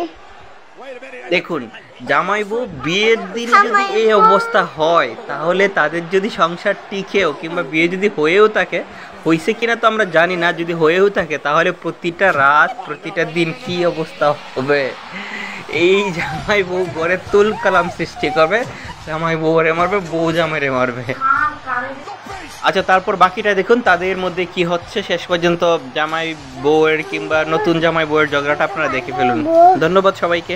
দেখুন, জামাই বউ বিয়ের দিন যদি এই অবস্থা হয়, তাহলে তাদের যদি সংসার টিকেও কিংবা বিয়ে যদি হয়েও থাকে, হয়েছে কিনা তো আমরা জানি না, যদি হয়েও থাকে তাহলে প্রতিটা রাত প্রতিটা দিন কি অবস্থা হবে। এই জামাই বউ ঘরে তুল কালাম সৃষ্টি করবে, জামাই বউরে মারবে, বউ জামাইরে মারবে। আচ্ছা, তারপর বাকিটা দেখুন তাদের মধ্যে কি হচ্ছে শেষ পর্যন্ত। জামাই বউয়ের কিংবা নতুন জামাই বউয়ের ঝগড়াটা আপনারা দেখে ফেলুন। ধন্যবাদ সবাইকে।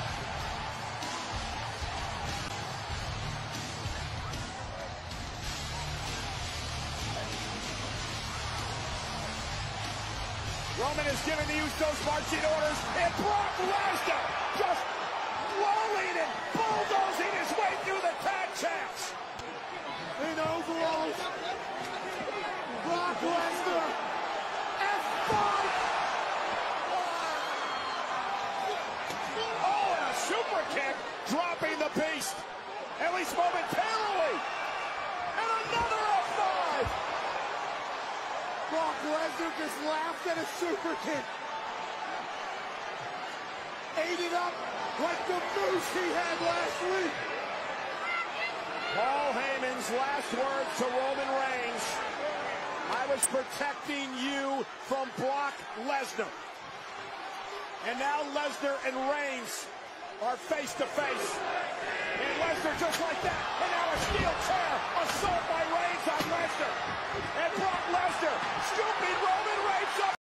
Roman is giving the Usos marching orders, and Brock Lesnar just rolling and bulldozing his way through the tag champs. In overalls, Brock Lesnar, F5. Oh, and a super kick, dropping the beast, at least momentarily. And another F5. Brock Lesnar just laughed at a super kick. Ate it up like the moose he had last week. Paul Heyman's last words to Roman Reigns: I was protecting you from Brock Lesnar. And now Lesnar and Reigns are face to face. And Lesnar just like that. And now a steel chair. Assault by Reigns on Lesnar. And Brock Lesnar scooping Roman Reigns up.